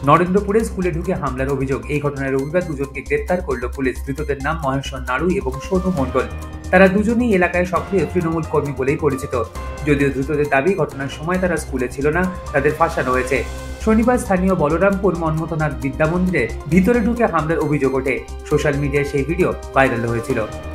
নরেন্দ্রপুরে স্কুলে ঢুকে হামলার অভিযোগ। এই ঘটনায় রবিবার দুজনকে গ্রেপ্তার করল পুলিশ। ধৃতদের নাম মহেশ্বর নাড়ু এবং সোনু মণ্ডল। তারা দুজনেই এলাকায় সক্রিয় তৃণমূল কর্মী বলেই পরিচিত। যদিও ধৃতদের দাবি ঘটনার সময় তারা স্কুলে ছিল না, তাদের ফাঁসানো হয়েছে। শনিবার স্থানীয় বলরামপুর মন্মথনাথ বিদ্যা মন্দিরে ভিতরে ঢুকে হামলার অভিযোগ ওঠে। সোশ্যাল মিডিয়ায় সেই ভিডিও ভাইরাল হয়েছিল।